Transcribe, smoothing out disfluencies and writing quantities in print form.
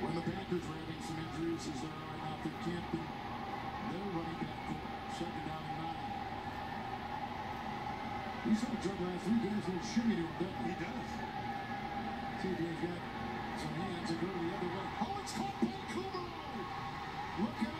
When the Packers were having some injuries as there are now for Campbell, their running back core, 2nd down and 9. He's on Trevor last week. He has a little shimmy to him, doesn't he? He does. See if he's got some hands and go to the other way. Oh, it's caught by Kumar. Look at